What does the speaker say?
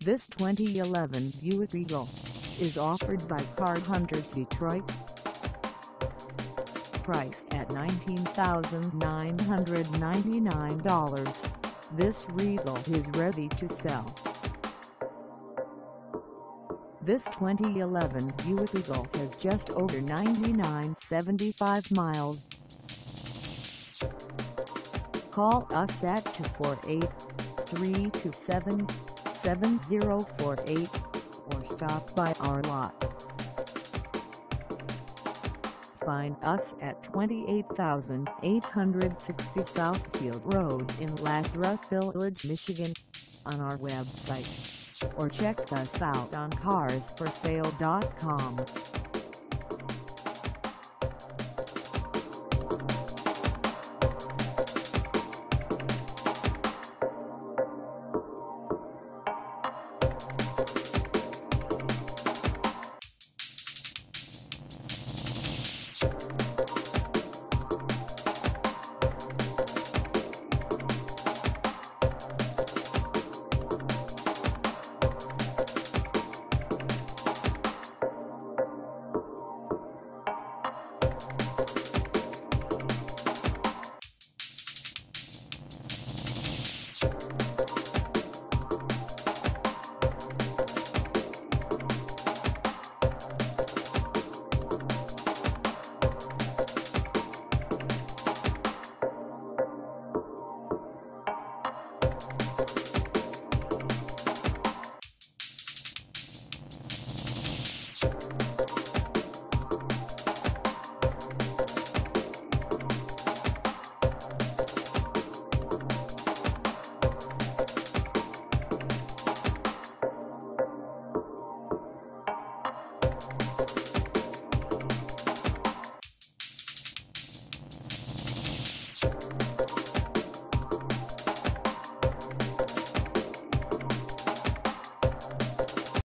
This 2011 Buick Regal is offered by Hunterz Detroit. Price at $19,999. This Regal is ready to sell. This 2011 Buick Regal has just over 9975 miles. Call us at 248-327-7048 or stop by our lot. Find us at 28,860 Southfield Road in Lathrup Villlage, Michigan, on our website, or check us out on carsforsale.com.